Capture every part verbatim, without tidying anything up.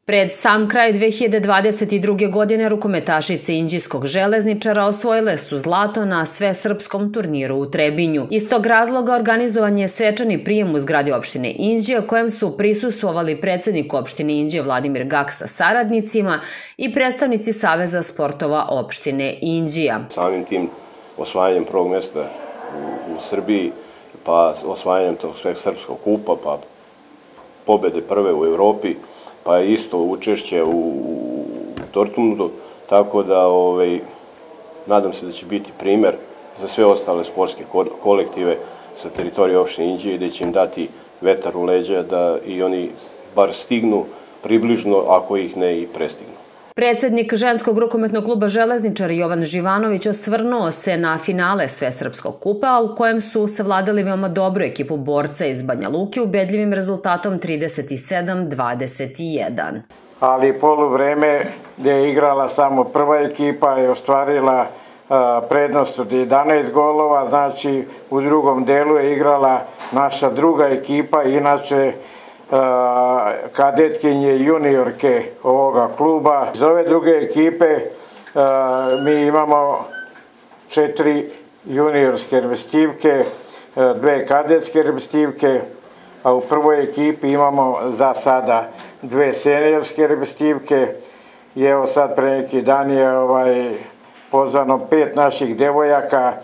Pred sam kraj dve hiljade dvadeset druge. godine rukometašice Inđijskog Železničara osvojile su zlato na svesrpskom turniru u Trebinju. Iz tog razloga organizovan je svečani prijem u zgradi opštine Inđija, kojem su prisustvovali predsednik opštine Inđije Vladimir Gak sa saradnicima i predstavnici Saveza sportova opštine Inđija. Samim tim osvajanjem prvog mjesta u, u Srbiji, pa osvajanjem tog svesrpskog kupa, pa pobede prve u Evropi, pa je isto učešće u Dortmundu, tako da ovaj, nadam se da će biti primer za sve ostale sportske kolektive sa teritorije opštine Inđije i da će im dati vetar u leđa da i oni bar stignu približno, ako ih ne i prestignu. Predsednik ženskog rukometnog kluba Železničar Jovan Živanović osvrnuo se na finale Svesrpskog kupa, u kojem su savladali veoma dobru ekipu borca iz Banja Luke ubedljivim rezultatom trideset sedam dvadeset jedan. Ali poluvreme gde je igrala samo prva ekipa je ostvarila prednost od jedanaest golova, znači u drugom delu je igrala naša druga ekipa, inače kadetkinje juniorke ovoga kluba. Iz ove druge ekipe mi imamo četiri juniorske reprezentativke, dve kadetske reprezentativke, a u prvoj ekipi imamo za sada dve seniorske reprezentativke i evo sad pre neki dan je ovaj, pozvano pet naših devojaka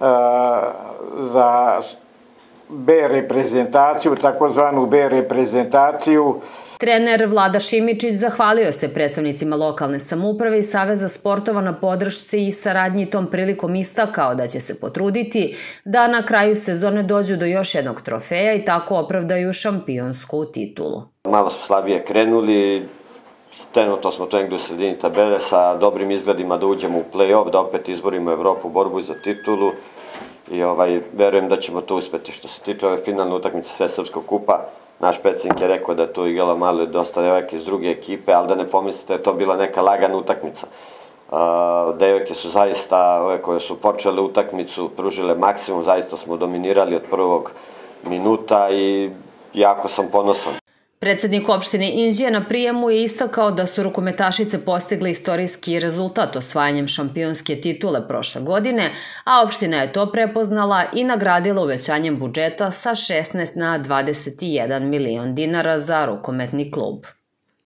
za B reprezentaciju, takozvanu B reprezentaciju. Trener Vlada Šimičić zahvalio se predstavnicima lokalne samouprave i Saveza sportova na podršci i saradnji tom prilikom istakao da će se potruditi da na kraju sezone dođu do još jednog trofeja i tako opravdaju šampionsku titulu. Malo smo slabije krenuli, trenutno smo to negdje u sredini tabele sa dobrim izgledima da uđemo u play-off, da opet izborimo Evropu, borbu za titulu. I ovaj, verujem da ćemo to uspeti. Što se tiče ove finalne utakmice Svesrpskog kupa, naš predsjednik je rekao da je to igrala malo dosta devojke iz druge ekipe, ali da ne pomislite da je to bila neka lagana utakmica. Devojke su zaista, ove koje su počele utakmicu, pružile maksimum, zaista smo dominirali od prvog minuta i jako sam ponosan. Predsednik opštine Inđija na prijemu je istakao da su rukometašice postigle istorijski rezultat osvajanjem šampionske titule prošle godine, a opština je to prepoznala i nagradila uvećanjem budžeta sa šesnaest na dvadeset jedan milion dinara za rukometni klub.